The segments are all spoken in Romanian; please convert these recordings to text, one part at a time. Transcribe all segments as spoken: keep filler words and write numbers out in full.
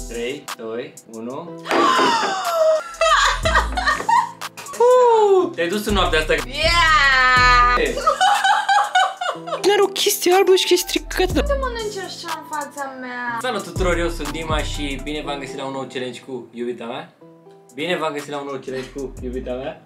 trei, doi, unu. Te-ai dus în noaptea asta. Yeah! Are o chestie albă și chestie stricată. Nu te mănânci așa în fața mea. Salut tuturor, eu sunt Dima și bine v-am găsit la un nou challenge cu iubita mea. Bine v-am găsit la un nou challenge cu iubita mea.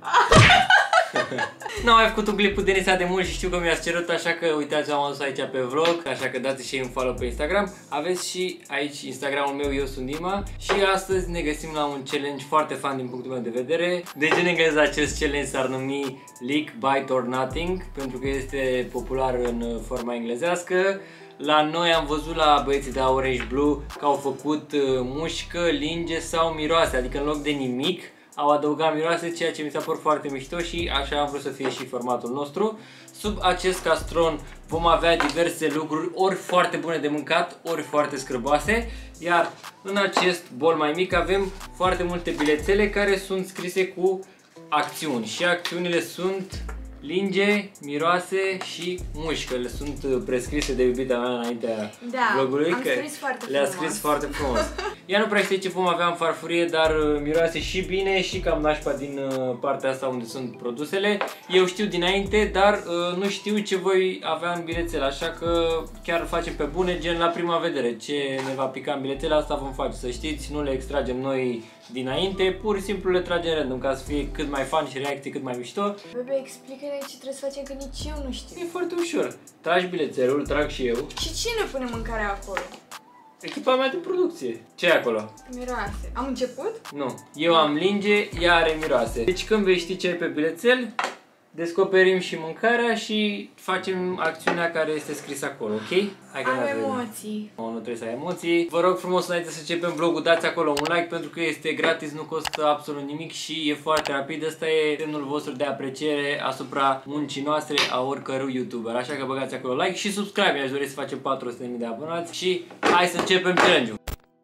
N-am mai făcut un clip cu Denisa de mult și știu că mi-ați cerut, așa că uitați, am adus aici pe vlog, așa că dați și un follow pe Instagram. Aveți și aici Instagramul meu, eu sunt Dima, și astăzi ne găsim la un challenge foarte fun din punctul meu de vedere. Deci în engleză acest challenge s-ar numi Lick, Bite or Nothing, pentru că este popular în forma englezească. La noi am văzut la băieții de la Orange Blue că au făcut mușcă, linge sau miroase, adică în loc de nimic au adăugat miroase, ceea ce mi s-a părut foarte mișto și așa am vrut să fie și formatul nostru. Sub acest castron vom avea diverse lucruri, ori foarte bune de mâncat, ori foarte scrăboase. Iar în acest bol mai mic avem foarte multe bilețele care sunt scrise cu acțiuni. Și acțiunile sunt linge, miroase și mușcă. Le sunt prescrise de iubita mea înaintea da, vlogului, am că scris foarte le-a scris foarte frumos. Ea nu prea știe ce vom avea în farfurie, dar miroase și bine și cam nașpa din partea asta unde sunt produsele. Eu știu dinainte, dar nu știu ce voi avea în bilețele, așa că chiar facem pe bune, gen la prima vedere. Ce ne va pica în bilețele, asta vom face, să știți, nu le extragem noi dinainte, pur și simplu le tragem random ca să fie cât mai fun și reacții cât mai mișto. Bebe, explică-ne ce trebuie să facem, că nici eu nu știu. E foarte ușor. Tragi bilețelul, trag și eu. Și cine pune mâncarea acolo? Echipa mea de producție. Ce e acolo? Miroase. Am început? Nu. Eu am linge, ea are miroase. Deci când vei ști ce ai pe bilețel, descoperim și mâncarea și facem acțiunea care este scrisă acolo, ok? Hai că am emoții. Nu, nu trebuie să ai emoții. Vă rog frumos, înainte să începem vlogul, dați acolo un like pentru că este gratis, nu costă absolut nimic și e foarte rapid. Asta e semnul vostru de apreciere asupra muncii noastre a oricărui YouTuber. Așa că băgați acolo like și subscribe. Mi-aș dori să facem patru sute de mii de abonați și hai să începem challenge-ul.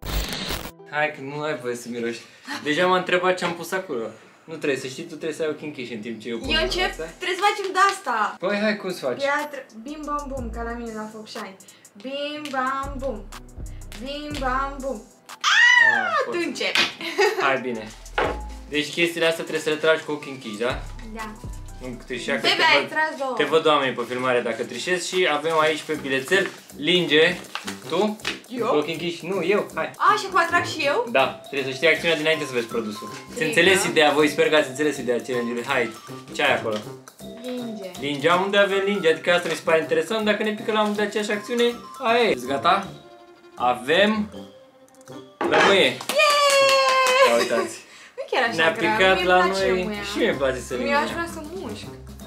Hai că nu ai voie să miroși. Deja m-a întrebat ce am pus acolo. Nu trebuie să știi, tu trebuie să ai ochii închiși în timp ce eu pun. Eu încep, trebuie să facem de asta. Păi hai, cum să faci? Piatră, bim bam bum, ca la mine la Focșani. Bim bam bum. Bim bam bum. Aaaa, tu începi. Hai, bine. Deci chestiile astea trebuie să le tragi cu ochii închiși, da? Da. Nu trișea, că Bebe, te, ai văd, tras două. te văd oamenii pe filmare dacă trișezi. Și avem aici pe bilețel linge. Tu? Eu? Cu ochii închiși? Nu, eu, hai. A, și acum trag și eu? Da, trebuie să știi acțiunea dinainte să vezi produsul. Bine. Ți înțeles ideea, voi sper că ați înțeles ideea challenge-ului. Hai, ce ai acolo? Linge. Linge, amândoi avem linge, adică asta mi se pare interesant. Dacă ne pică la amândoi aceeași acțiune, aia e. Gata? Avem lămâie. Yeah! Ia uitați. Nu chiar așa Ne-a grav, picat mie la îmi place noi lămâia. și mie îmi place să Eu aș vrea să mușc.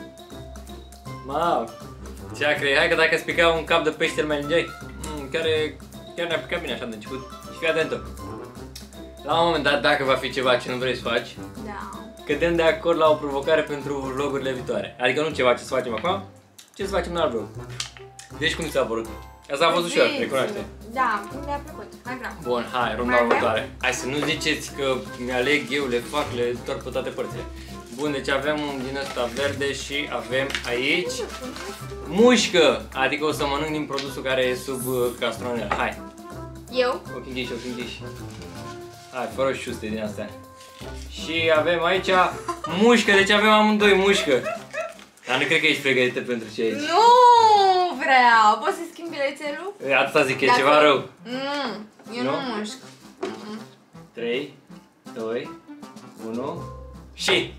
Mau, ce acre, hai că dacă îți pica un cap de pește îl mai lingeai. Mm, chiar, chiar ne-a picat bine așa de început. Și fii atentă. La un moment dat, dacă va fi ceva ce nu vrei să faci, Da. cădem de acord la o provocare pentru vlogurile viitoare. Adică nu ceva ce să facem acum, ce să facem în alt vlog. Deci cum ți-a părut? Asta a fost ușor, recunoaște. Da, mi-a plăcut. Hai vreau. Bun, hai, runda următoare. Hai să nu ziceți că mi-aleg eu, le fac, le întorc pe toate părțile. Bun, deci avem din ăsta verde și avem aici mușcă, adică o să mănânc din produsul care e sub castronel. Hai. Eu? Ochii închiși, ochii închiși. Hai, fără șuste din astea. Și avem aici mușcă, deci avem amândoi mușcă. Dar nu cred că ești pregătită pentru ce aici. Nu vreau. Poți să schimbi bilețelul? Atâta zic, e ceva rău. Mm, eu nu, nu mușc. trei, doi, unu și...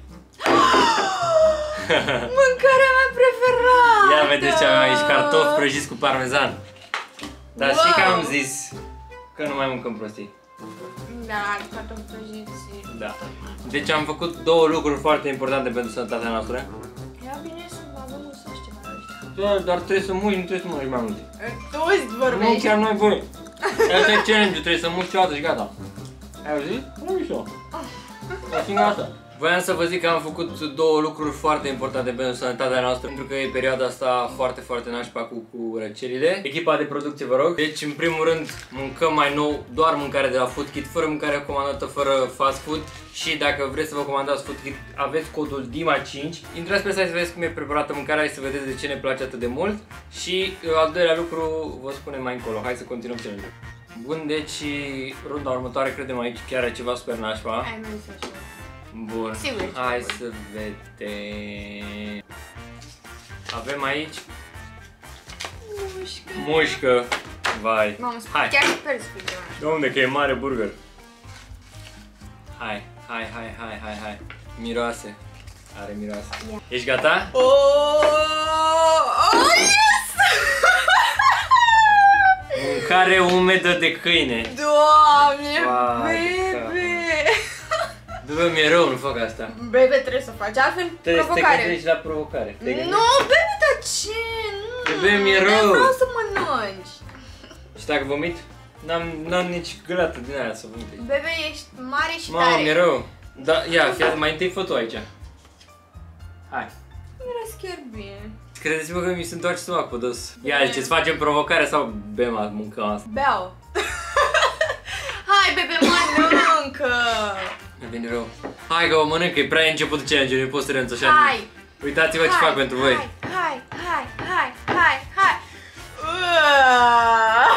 Mâncarea mea preferată! Ia vedeți ce avem aici, cartofi prăjiți cu parmezan. Dar wow. Și că am zis că nu mai mâncăm prostii. Da, cartofi prăjiți. Da. Deci am făcut două lucruri foarte importante pentru sănătatea noastră. Era bine să avem un saș ceva ăștia. Da, dar trebuie să muși, nu trebuie să mănânci mai multe. Tu îți vorbești? Nu, chiar nu ai voie. Asta e challenge-ul, trebuie să muși o dată și gata. Ai auzit? Nu mișto. O singură asta. Voiam să vă zic că am făcut două lucruri foarte importante pentru sănătatea noastră, pentru că e perioada asta foarte, foarte nașpa cu, cu răcelile. Echipa de producție, vă rog. Deci, în primul rând, mâncăm mai nou doar mâncare de la Food Kit, fără mâncare comandată, fără fast food. Și dacă vreți să vă comandați Food Kit, aveți codul Dima cinci. Intrați pe site să vedeți cum e preparată mâncarea și să vedeți de ce ne place atât de mult. Și al doilea lucru vă spunem mai încolo. Hai să continuăm challenge-ul. Bun, deci runda următoare credem aici chiar are ceva super nașpa. Hai, nu să știu. Bun, Sigur, hai sigur. să vedem. Avem aici Mușcă. mușcă. Vai. Mamă, Hai. chiar sper să spui ceva. De unde că e mare burger? Hai, hai, hai, hai, hai, hai. Miroase. Are miroase. Ia. Ești gata? Oh, oh yes! Mâncare umedă de câine. Doamne, Vai, bebe! Dă-mi mi-e rău, nu fac asta. Bebe, trebuie să faci, altfel Trebuie să te provocare. gândești la provocare. Te gândești? Nu, bebe, dar ce? Nu, Bebe, mi-e dar rău. vreau să mănânci. Și dacă vomit? N-am, n-am nici gălată din aia să vomit. Bebe, ești mare și Mamă, tare. mi-e rău. Da, ia, fii mai întâi fă tu aici. Hai. Miros chiar bine. Credeți-mă că mi se întoarce stomac pe dos. Ia, ziceți, facem provocare sau bem, mâncăm asta? Beau. Hai, bebe, mănâncă! Mi vine rău. Hai că o mănânc, e prea începutul challenge-ului, nu pot să renț așa. Hai! Uitați-vă ce Hai, fac pentru voi. Hai, hai, hai, hai, hai, hai! Uaaaa!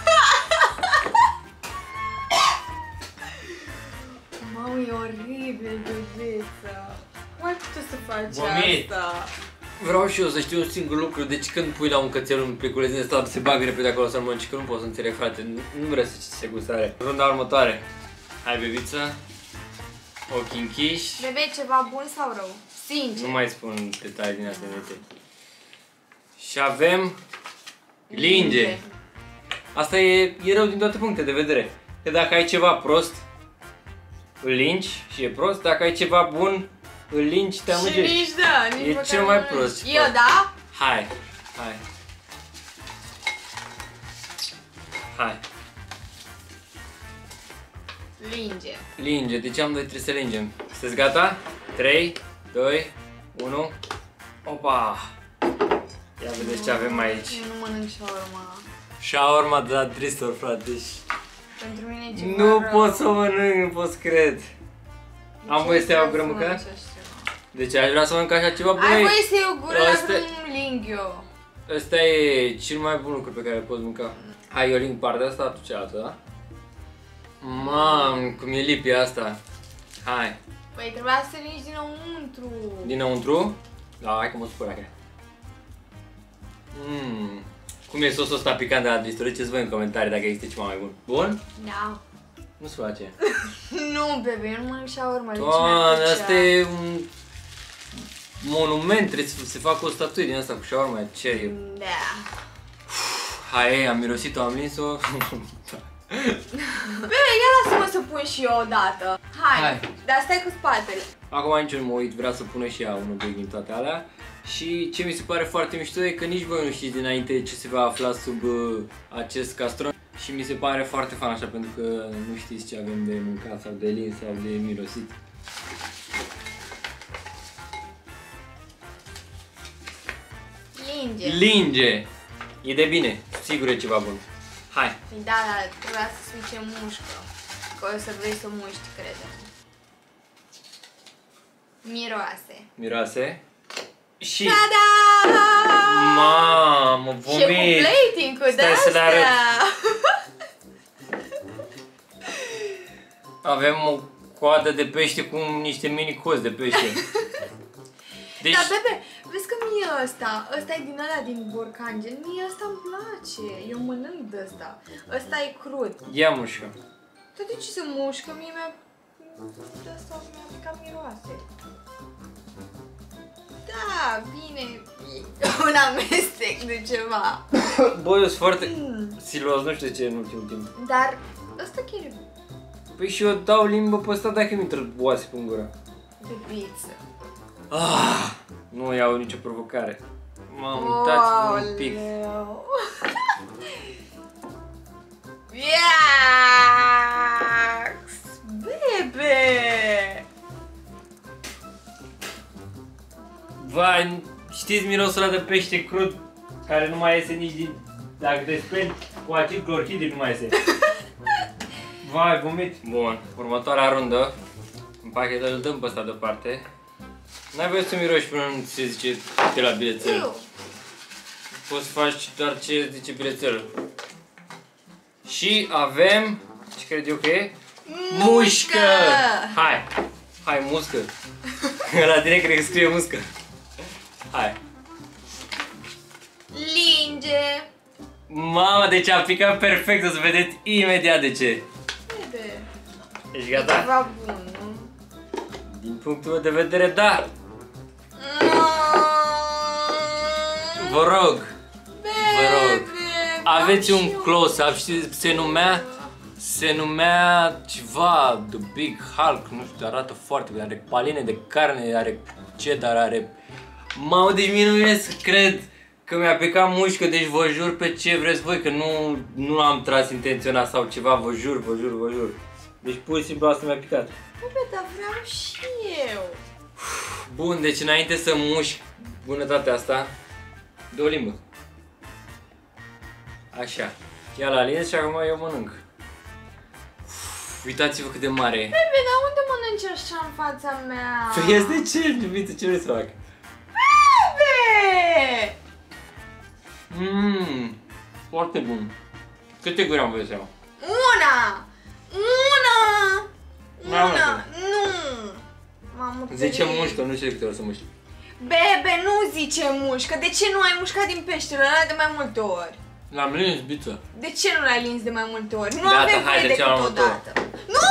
Mamă, e oribil, bebeța! Cum ai putut să faci Vomit. asta? Vreau și eu să știu un singur lucru, deci când pui la un cățel un pliculeț din ăsta, se bagă repede acolo să-l mănânci, că nu pot să înțeleg, frate, nu, nu vreau să știi ce gustare. Runda următoare. Hai, bebiță. Ochii închiși. Bebe, ceva bun sau rău? Sincer. Nu mai spun detalii din astea nete. Și avem linge. Asta e, e rău din toate puncte de vedere. Că dacă ai ceva prost, îl lingi și e prost. Dacă ai ceva bun, îl lingi și te Și amăgești. nici da, nici E măcar cel nu mai mănânci. prost ce Eu, fac. da? Hai, hai. Hai. Linge. Linge, deci am doi trebuie să lingem. Sunteți gata? trei, doi, unu. Opa! Ia vedeți ce avem aici. Eu nu mănânc shawarma. Shawarma de la Dristor, frate. Deci Pentru mine e ceva nu rău. pot să o mănânc, nu pot să cred. Am Ce voie să iau o vreau gură să mănânc măcar? așa ceva? Deci aș vrea să mănânc așa ceva, Ai băi. voie să iei o gură, Asta- dar nu ling eu. Ăsta e cel mai bun lucru pe care îl poți mânca. Hai, eu ling partea asta, tu cealaltă, da? Mam, cum e lipia asta. Hai. Păi trebuia să lingi dinăuntru. Dinăuntru? Da, hai că mă supăr acá. Mmm. Cum e sosul ăsta picant de la Dristor? Ziceți voi în comentarii dacă există ceva mai bun. Bun? Da. Nu-ți place. Nu, bebe, eu nu mănânc shawarma. de ce Doamne, mi-ar plăcea? asta e un monument, trebuie să se facă o statuie din asta cu shawarma, ce e? Da. Hai, am mirosit-o, am lins-o. Bebe, ia lasă-mă să pun și eu odată. Hai, Hai. dar stai cu spatele. Acum nici nu mă uit, vrea să pună și ea un obiect din toate alea. Și ce mi se pare foarte mișto e că nici voi nu știți dinainte ce se va afla sub uh, acest castron. Și mi se pare foarte fan așa, pentru că nu știți ce avem de mâncat sau de lins sau de mirosit. Linge. Linge! E de bine, sigur e ceva bun. Hai! Păi da, dar trebuia să spui ce mușcă. Că o să vrei să muști, crede. Miroase. Miroase. Și... Ta-da! Mamă, Și e cu vomit! plating cu Stai să le arăt. de-astea. Avem o coadă de pește cu niște mini cozi de pește. Deci, Dar, bebe, vezi că mie ăsta, ăsta e din ăla din borcangen, mie ăsta îmi place, eu mănânc de ăsta. Ăsta e crud. ia mușcă. Dar de ce se mușcă? Mie mi-a... De asta mi-a picat miroase. Da, bine, e un amestec de ceva. Băi, eu sunt foarte silos, nu știu de ce în ultimul timp. Dar ăsta chiar e Păi și eu dau limbă pe ăsta dacă mi intră oase pe gură. de pizza. Ah, nu iau nicio provocare. Mamă, uitați-vă un pic. Oleu. Iax! Bebe! Vai, știți mirosul ăla de pește crud care nu mai iese nici din... Dacă te speli cu acid clorhidric nu mai iese. Vai, vomit. Bun, următoarea rundă. Împachetăm, îl dăm pe ăsta deoparte. N-ai voie să miroși până nu ți se zice de la bilețel. Eu. Poți să faci doar ce zice bilețelul. Și avem, ce cred eu că e? Mușcă! Mușcă! Hai! Hai, muscă! La tine cred că scrie muscă. Hai! Linge! Mama, deci a picat perfect, o să vedeți imediat de ce. Bebe! Ești E gata? ceva bun, nu? Din punctul meu de vedere, da! Vă rog! Vă rog! Aveți un close-up, știți, se numea, se numea ceva, The Big Hulk, nu știu, arată foarte bine, are paline de carne, are cheddar, are... Mamă, deci mie nu vine să cred că mi-a picat mușcă, deci vă jur pe ce vreți voi, că nu, nu am tras intenționat sau ceva, vă jur, vă jur, vă jur. Deci pur și simplu asta mi-a picat. Bebe, dar vreau și eu. Bun, deci înainte să mușc bunătatea asta, de o limbă. Așa. Ia la lins și acum eu mănânc. Uf, uitați-vă cât de mare e. Bebe, dar unde mănânci așa în fața mea? Păi este ce, iubite, ce vrei să fac? Bebe! Mmm, foarte bun. Câte guri am voie să iau? Una! Una! Mamă, Una! Nu! Mamă, Zice trei. mușcă, nu știu de câte ori să muști. Bebe, nu zice mușcă. De ce nu ai mușcat din peștele ăla de mai multe ori? L-am lins, biță. De ce nu l-ai lins de mai multe ori? Nu Gata, avem hai, voie trecem la decât o următorul. dată. Nu!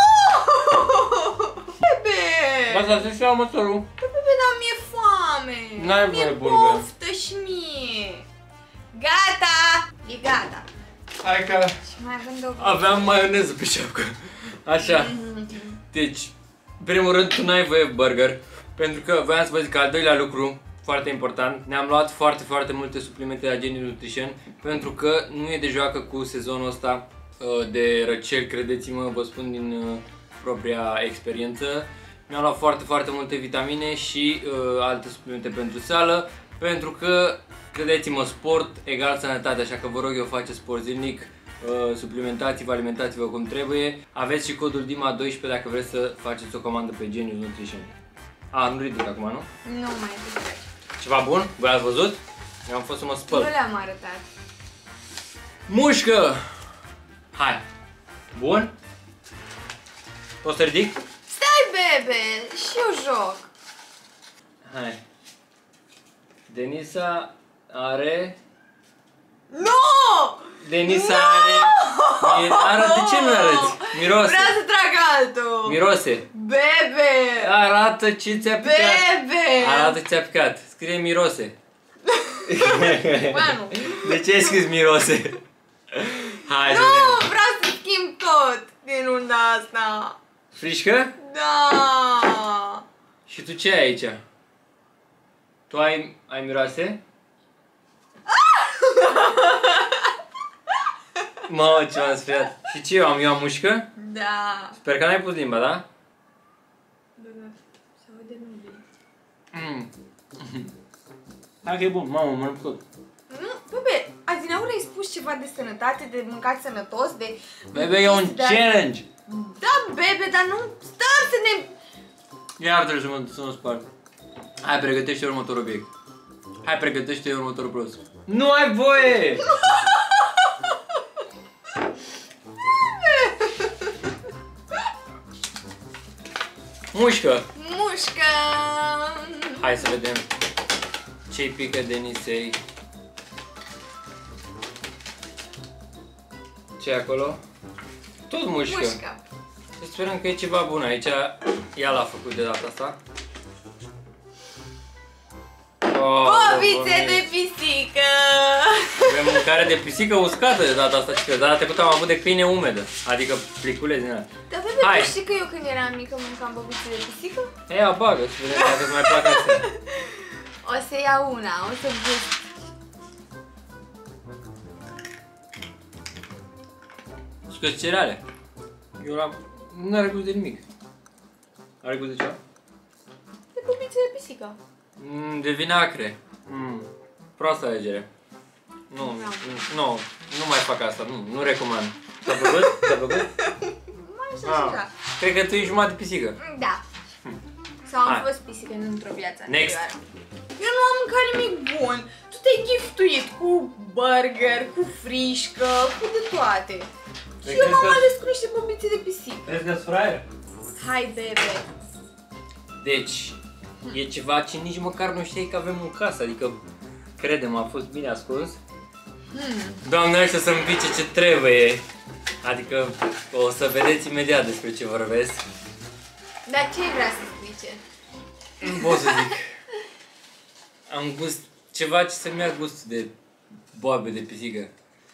Bebe! Asta să-și ia următorul. Bebe, dar mi-e foame. N-ai Mi-e voie, bulgă. poftă și mie. Gata! E gata. Hai că Și mai avem două. aveam maioneză pe șapcă. Așa. Deci, în primul rând, tu n-ai voie burger. Pentru că voiam să vă zic că al doilea lucru, foarte important, ne-am luat foarte, foarte multe suplimente de la Genius Nutrition. Pentru că nu e de joacă cu sezonul ăsta de răceli, credeți-mă, vă spun din propria experiență. Mi-am luat foarte, foarte multe vitamine și uh, alte suplimente pentru sală. Pentru că, credeți-mă, sport egal sănătate, așa că vă rog eu, faceți sport zilnic. Uh, suplimentați-vă, alimentați-vă cum trebuie. Aveți și codul D I M A doisprezece dacă vreți să faceți o comandă pe Genius Nutrition. A, nu ridic acum, nu? Nu mai ridic. Ceva bun? Voi ați văzut? Eu am fost să mă spăl. Nu le-am arătat. Mușcă! Hai! Bun? Poți să ridic? Stai, bebe! Și eu joc. Hai. Denisa are... Nu! Denisa are... Mi- Arată, de ce nu arăți? Mirose. Vreau să trag altul. Mirose. Bebe! Arată ce ți-a picat. Bebe! Arată ce ți-a picat. Scrie mirose. Bă, nu. De ce ai scris mirose? Hai să Nu, vedem. vreau să schimb tot din runda asta. Frișcă? Da. Și tu ce ai aici? Tu ai, ai miroase? Mamă, ce m-am speriat. Și ce eu am? Eu am mușcă? Da. Sper că n-ai pus limba, da? Bebe, se aude nu bine. Mm. Hai că e bun, mamă, mănânc tot. Nu, bebe, adineauri ai spus ceva de sănătate, de mâncat sănătos, de... Bebe, e un de- challenge! Da, bebe, dar nu stăm să ne... Iar trebuie să mă, să mă spar. Hai, pregătește următorul obiect. Hai, pregătește următorul produs. Nu ai voie! Mușcă! Mușcă! Hai să vedem ce-i pică Denisei. Ce acolo? Tot mușcă. Mușcă. Să sperăm că e ceva bun aici. Ea l-a făcut de data asta. Oh, Bobițe de pisică! avem mâncare de pisică uscată de data asta, și data trecută am avut de câine umedă. Adică pliculeț din ăla. Dar bebe, Hai. tu știi că eu când eram mică mâncam bobițe de pisică? Ia, bagă, să vedem dacă îți mai plac astea. O să iau una, o să gust. Și că cereale. Eu l-am... Nu are gust de nimic. Are gust de ceva? De bobițe de pisică. Mm, de vinacre. Mm, proastă alegere. Nu, Nu. nu, nu mai fac asta, nu, nu recomand. Ți-a plăcut? Ți-a plăcut? Mai așa și așa. Cred că tu ești jumătate de pisică. Da. Sau am Hai. fost pisică într-o viață Next. anterioară. Eu nu am mâncat nimic bun. Tu te-ai giftuit cu burger, cu frișcă, cu de toate. Și eu m-am ales cu niște bobițe de pisică. Crezi că-s fraier? Hai, bebe. Deci, e ceva ce nici măcar nu știi că avem în casă, adică, credem, a fost bine ascuns. Hmm. Doamne, ăștia să-mi pice ce trebuie. Adică, o să vedeți imediat despre ce vorbesc. Dar ce vrea să spice? Nu pot să zic. Am gust, ceva ce să-mi ia gustul de boabe de pisică.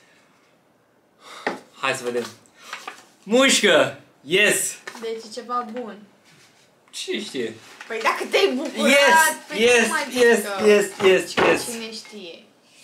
Hai să vedem. Mușcă! Yes! Deci e ceva bun. Ce știe? Păi dacă te-ai bucurat, Yes! pe Yes! cum mai Yes! mică? Yes! Yes! Yes! Cine știe?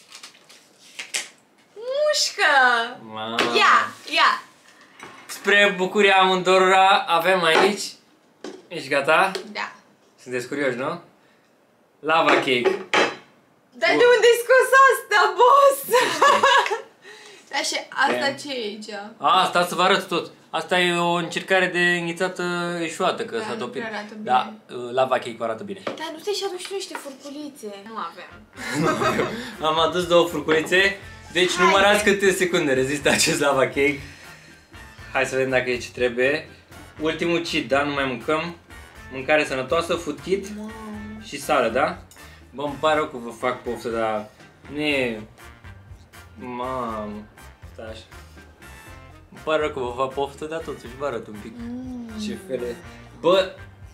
Mușcă! Ma. Ia! Ia! Spre bucuria amândorora avem aici. Ești gata? Da. Sunteți curioși, nu? Lava cake. Dar de unde ai scos asta, boss? Dar și asta Damn. ce e aici? A, asta să vă arăt tot. Asta e o încercare de înghițată eșuată, că Da, s-a nu topit. prea arată bine. Da, lava cake arată bine. Dar nu te-ai și adus și tu niște furculițe. Nu avem. Am adus două furculițe. Deci Hai, numărați câte secunde rezistă acest lava cake. Hai să vedem dacă e ce trebuie. Ultimul cheat, da? Nu mai mâncăm. Mâncare sănătoasă, food kit Mamă. și sală, da? Bă, îmi pare rău că vă fac poftă, dar nu e... Mamă, stai așa. Îmi pare rău că vă fac poftă, dar totuși vă arăt un pic. Mm. Ce fel e. Bă!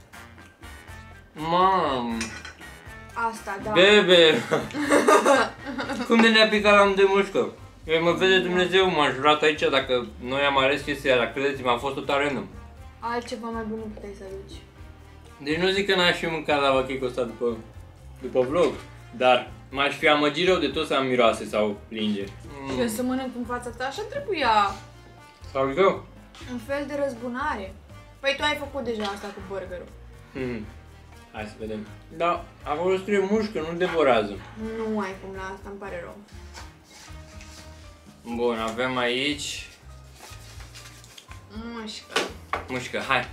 Mamă! Asta, da. Bebe! Cum de ne-a picat la de mușcă? Eu mă vede Dumnezeu, m-a jurat aici dacă noi am ales chestia aia, dar credeți-mă, a fost total random. Altceva mai bun nu puteai să aduci. Deci nu zic că n-aș fi mâncat lava cake-ul ăsta după, după vlog, dar m-aș fi amăgit rău de tot să am miroase sau linge. Și eu să mănânc în fața ta, așa trebuia. Sau eu? Un fel de răzbunare. Păi tu ai făcut deja asta cu burgerul. Hmm. Hai să vedem. Da, acolo scrie mușcă, nu devorează. Nu ai cum la asta, îmi pare rău. Bun, avem aici Mușcă. mușcă, hai.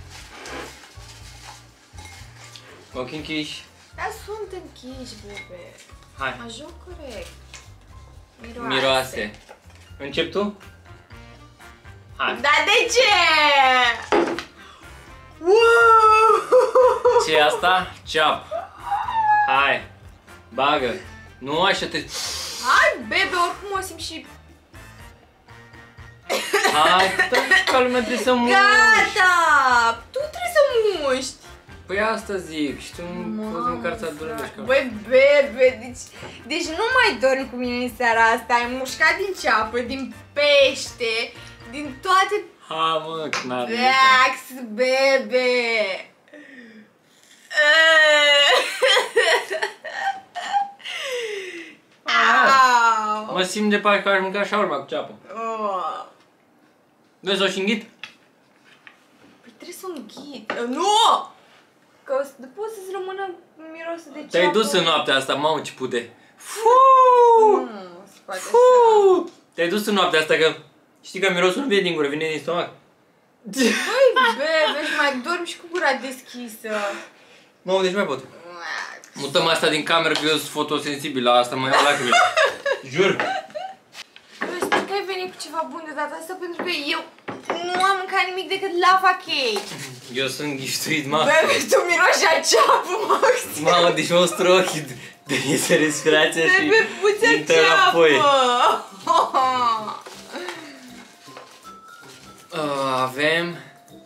Ochii închiși. Dar sunt închiși, bebe. Hai. Mă joc corect. Miroase. Miroase. Încep tu? Hai. Dar de ce? Wow! Ce e asta? Ceap. Hai. Bagă. Nu așa te... Hai, bebe, oricum o simt și... Hai, stai ca lumea trebuie să muști. Gata! Tu trebuie să muști. Păi asta zic și tu nu poți măcar să adormești ca... Băi, bebe, deci, deci nu mai dormi cu mine în seara asta. Ai mușcat din ceapă, din pește, din toate... Ha, mă, n-ar Relax, bebe! Au! Mă simt de parcă aș mânca șaurma cu ceapă. Oh. Vezi, o și înghit? Păi trebuie să o înghit. Nu! Că o să, după o să-ți rămână mirosul de ceapă. Te-ai dus în noaptea asta, mamă ce pute. Fuu! Nu, se poate așa. Fuu! Te-ai dus în noaptea asta că știi că mirosul nu vine din gură, vine din stomac. Băi, bebe, și mai dormi și cu gura deschisă. Mamă, deci mai pot. Mutăm asta din cameră că eu sunt fotosensibil, la asta mă iau lacrimile. Jur. Eu sper că ai venit cu ceva bun de data asta pentru că eu nu am mâncat nimic decât lava cake. Eu sunt ghiștuit, mă. Bebe, tu miroși a ceapă, Maxi. Mamă, deci mă ustură ochii de, de iese respirația și Bebe, puțea intră ceapă. înapoi. Uh, avem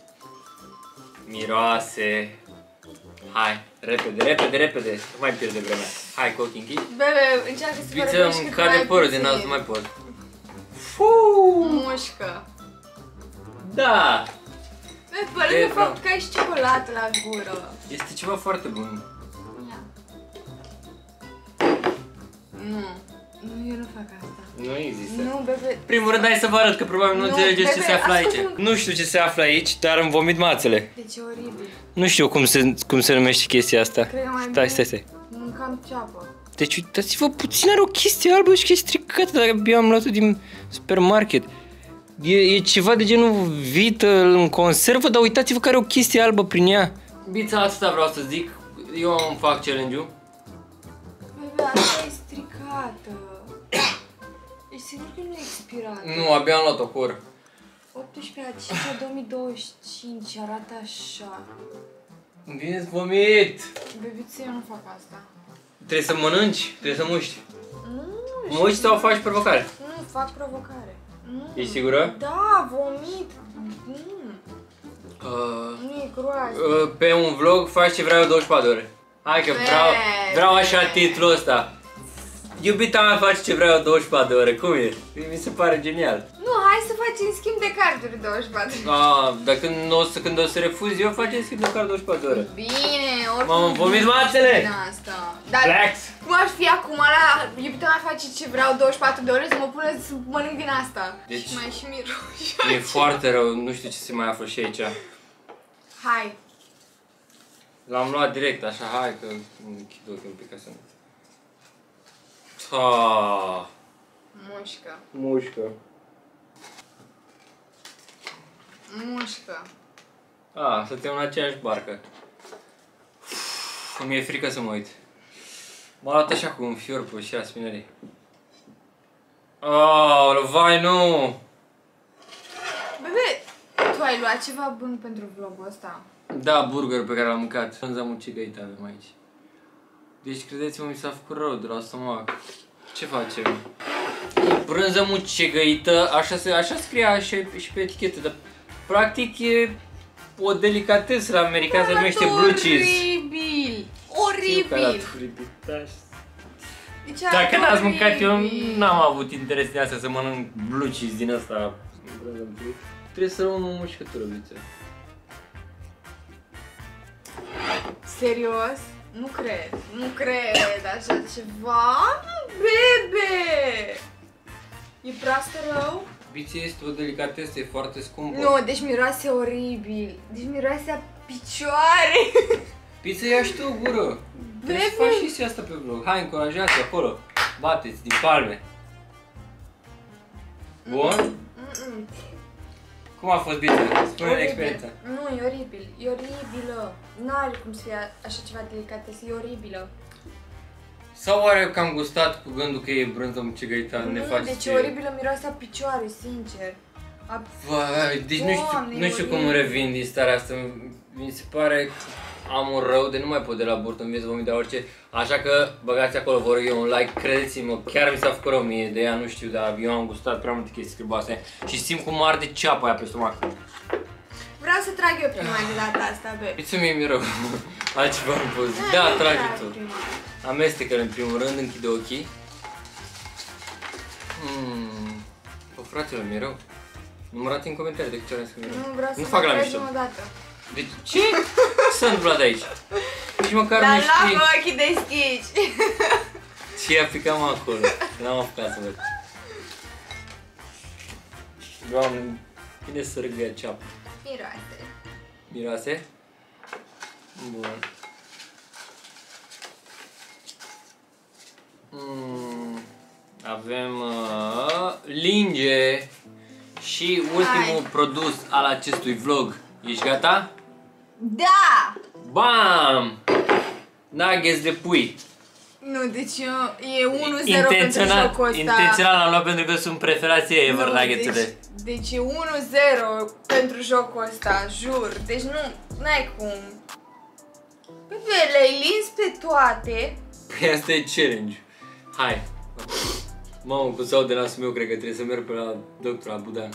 miroase. Hai, repede, repede, repede. Nu mai pierde vremea. Hai, cu ochii închiși. Bebe, încearcă să Viță vorbești îmi cât cade mai părul din puțin. nas, nu mai pot. Fuu! Mușcă. Da! Bebe, pare E, de fapt că ai și ciocolată la gură. Este ceva foarte bun. Ia. Nu. Nu, eu nu fac asta. Nu există. Nu, bebe. Primul rând, hai să vă arăt, că probabil nu, Nu, înțelegeți ce bebe, se află aici. ascultă-mă. Nu știu ce se află aici, dar îmi vomit mațele. Deci e oribil. Nu știu cum se, cum se numește chestia asta. Cred că mai bine Stai, stai, stai. mâncam ceapă. Deci uitați-vă puțin, are o chestie albă și că e stricată, dacă eu am luat-o din supermarket. E, e ceva de genul vită în conservă, dar uitați-vă că are o chestie albă prin ea. Bița, asta vreau să zic. Eu îmi fac challenge-ul. Bebe, asta e stricată. Ești sigur că nu e expirată? Nu, abia am luat-o cu oră. optsprezece a cincea două mii douăzeci și cinci arată așa. Bine-ți vomit! Bebiță, eu nu fac asta. Trebuie să mănânci? Trebuie să muști. Nu, Muști sau faci provocare? nu, fac provocare. Nu. Ești sigură? Da, vomit. Nu, Uh, nu e groază. uh, pe un vlog faci ce vreau douăzeci și patru de ore. Hai că vreau, vreau așa titlul ăsta. Iubita mea face ce vreau douăzeci și patru de ore. Cum e? Mi se pare genial. Nu, hai să facem schimb de carduri douăzeci și patru. Ah, dar când o să, când o să refuz eu, facem schimb de card douăzeci și patru de ore. Bine, oricum. M-am vomit mațele! Din asta. Dar Flex! cum ar fi acum la iubita mea face ce vreau douăzeci și patru de ore să mă pună să mănânc din asta. Deci- Și mai și miroși. E foarte rău, nu știu ce se mai află și aici. Hai. L-am luat direct, așa, hai că închid ochii un pic ca să nu... Ah, Mușcă. mușcă. Mușcă. Ah, suntem în aceeași barcă. Uf, mi-e frică să mă uit. M-a luat așa cu un fior pe și aspinării. Oh, vai, nu! Bebe, tu ai luat ceva bun pentru vlogul ăsta? Da, burger pe care l-am mâncat. Frânza mucigăită avem aici. Deci, credeți-mă, mi s-a făcut rău de la stomac. Ce facem? Brânză mucigăită, așa, se, așa scria și, și pe etichetă, dar practic e o delicatesă la american, se numește blue cheese. Oribil! Știu că arată Oribil! oribil, da. Deci Dacă n-ați mâncat, eu oribil. n-am avut interes de asta să mănânc blue cheese din asta. Trebuie să luăm o mușcătură, biță. Serios? Nu cred, nu cred așa ceva, nu, bebe! E proastă rău? Biță este o delicatesă, e foarte scumpă. Nu, deci miroase oribil, deci miroase a picioare. Biță, ia și tu o gură. Trebuie să Bebe. faci și asta pe vlog. Hai, încurajați acolo. Bateți din palme. Bun? Mm-mm. Cum a fost, Biță? Spune-ne Oribil. experiența. Nu, e oribil, e oribilă. N-are cum să fie așa ceva delicatesă, e oribilă. Sau oare că am gustat cu gândul că e brânză mucigăită, ne Nu, face deci ce... e oribilă, miroase a picioare, sincer. A... Vai, deci nu știu, Doamne, nu știu e cum oribil. revin din starea asta. Mi se pare că am un rău de nu mai pot de la burtă, îmi vieți vomit de orice. Așa că băgați acolo, vă rog eu, un like, credeți-mă, chiar mi s-a făcut rău mie de ea, nu știu, dar eu am gustat prea multe chestii scriboase și simt cum arde ceapa aia pe stomac. Vreau să trag eu prima de data asta, bebe. Uite mie mi rău, altceva nu pot zic. Da, trage tu. Amestecă-l în primul rând, închide ochii. Mmm, bă, fraților, mi-e rău. Numărați în comentarii de câte ori am scris. Nu vreau să Nu fac mă la crezi mișto. o dată. Deci, ce? Ce s-a întâmplat aici? Nici măcar Dar nu știi la ochii deschiși. ce aplicam acolo. N-am apucat să văd. Doamne, bine să râgă ceapă. Miroase. Miroase? Bun. Mm, avem uh, linge și ultimul Hai. produs al acestui vlog. Ești gata? Da! Bam! Nuggets de pui. Nu, deci eu, e unu zero pentru Intenționat, jocul ăsta. intenționat l-am luat pentru că sunt preferații ever Nu, nuggets-urile. deci, deci e unu zero pentru jocul ăsta, jur. Deci nu, n-ai cum. Bebe, le-ai lins pe toate. Păi asta e challenge. Hai. Mamă, cu sau de nasul meu, cred că trebuie să merg pe la doctor, la Budan.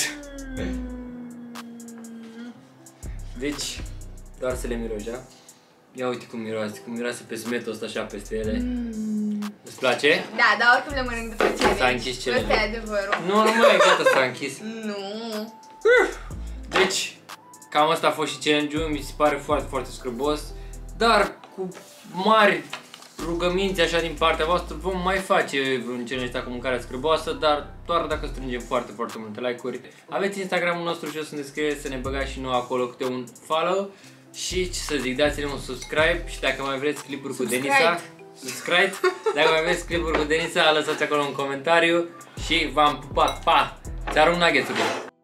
Deci, doar să le miroși, da? Ia uite cum miroase, cum miroase pe smetul ăsta așa peste ele. Mm. Îți place? Da, dar oricum le mănânc după ce S-a închis challenge. Ăsta e adevărul. Nu, nu mai e gata, s-a închis. Nu. Deci, cam asta a fost și challenge-ul, mi se pare foarte, foarte scârbos, dar cu mari rugăminți așa din partea voastră vom mai face vreun challenge ăsta cu mâncarea scârboasă, dar doar dacă strângem foarte, foarte multe like-uri. Aveți Instagramul nostru jos în descriere, să ne băgați și nouă acolo câte un follow și ce să zic, dați-ne un subscribe și dacă mai vreți clipuri Subscribe. cu Denisa, subscribe, dacă mai vreți clipuri cu Denisa, lăsați acolo un comentariu și v-am pupat, pa! Ți arunc nuggets-urile!